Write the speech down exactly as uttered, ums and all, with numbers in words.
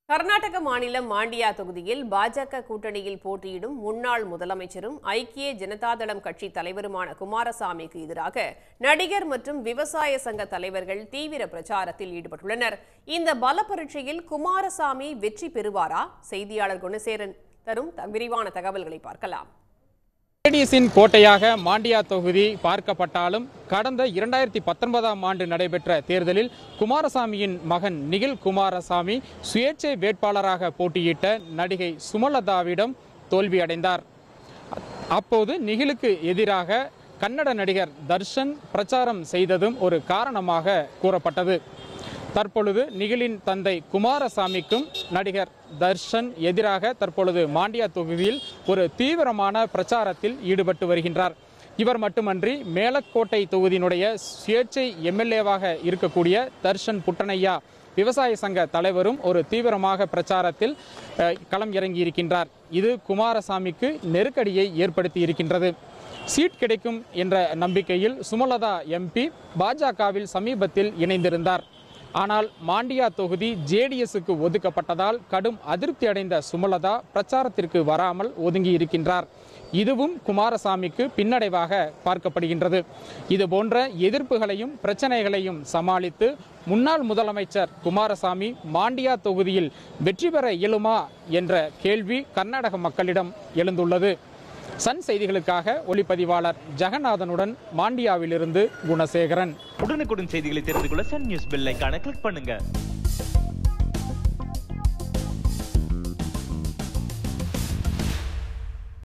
கர்நாடக மாநிலம் மாண்டியா தொகுதியில் பாஜக கூட்டணியில் போட்டியிடும் முன்னாள் முதலமைச்சரும் ஐக்கிய ஜனதாதளம் கட்சி தலைவருமான குமாரசாமிக்கு எதிராக நடிகர் மற்றும் விவசாய சங்க தலைவர்கள் தீவிர பிரச்சாரத்தில் ஈடுபட்டுள்ளனர். இந்த பல பரீட்சையில் குமாரசாமி வெற்றி பெறுவாரா? செய்தியாளர் குணசேகரன் தரும் விரிவான தகவல்களை பார்க்கலாம். ஜேடிஎஸின் கோட்டையாக மாண்டியா தொகுதி பார்க்கப்பட்டாலும் கடந்த இரண்டாயிரத்தி பத்தொன்பதாம் ஆண்டு நடைபெற்ற தேர்தலில் குமாரசாமியின் மகன் நிகில் குமாரசாமி சுயேட்சை வேட்பாளராக போட்டியிட்ட நடிகை சுமலதாவிடம் தோல்வியடைந்தார். அப்போது நிகிலுக்கு எதிராக கன்னட நடிகர் தர்ஷன் பிரச்சாரம் செய்ததும் ஒரு காரணமாக கூறப்பட்டது. தற்பொழுது நிகிலின் தந்தை குமாரசாமிக்கும் நடிகர் தர்ஷன் எதிராக தற்பொழுது மாண்டியா தொகுதியில் ஒரு தீவிரமான பிரச்சாரத்தில் ஈடுபட்டு வருகின்றார். இவர் மட்டுமன்றி மேலக்கோட்டை தொகுதியினுடைய சுயேட்சை எம்எல்ஏவாக இருக்கக்கூடிய தர்ஷன் புட்டனையா விவசாய சங்க தலைவரும் ஒரு தீவிரமாக பிரச்சாரத்தில் களம் இறங்கியிருக்கின்றார். இது குமாரசாமிக்கு நெருக்கடியை ஏற்படுத்தி இருக்கின்றது. சீட் கிடைக்கும் என்ற நம்பிக்கையில் சுமலதா எம்பி பாஜகவில் சமீபத்தில் இணைந்திருந்தார். ஆனால் மாண்டியா தொகுதி ஜேடிஎஸ்க்கு ஒதுக்கப்பட்டதால் கடும் அதிருப்தி அடைந்த சுமலதா பிரச்சாரத்திற்கு வராமல் ஒதுங்கி இருக்கின்றார். இதுவும் குமாரசாமிக்கு பின்னடைவாக பார்க்கப்படுகின்றது. இது போன்ற எதிர்ப்புகளையும் பிரச்சனைகளையும் சமாளித்து முன்னாள் முதலமைச்சர் குமாரசாமி மாண்டியா தொகுதியில் வெற்றி பெற இயலுமா என்ற கேள்வி கர்நாடக மக்களிடம் எழுந்துள்ளது. சன் செய்திகளுக்காக ஒளிப்பதிவாளர் ஜெகநாதனுடன் மாண்டியாவிலிருந்து குணசேகரன். உடனுக்குடன் செய்திகளை தெரிந்து கொள்ள சன் நியூஸ் பெல் ஐகானை கிளிக் பண்ணுங்க.